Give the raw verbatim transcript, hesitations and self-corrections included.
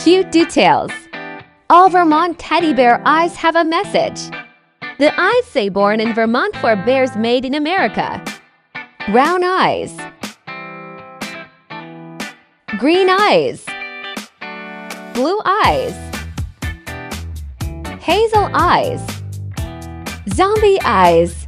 Cute details. All Vermont teddy bear eyes have a message. The eyes say born in Vermont for bears made in America. Brown eyes. Green eyes. Blue eyes. Hazel eyes. Zombie eyes.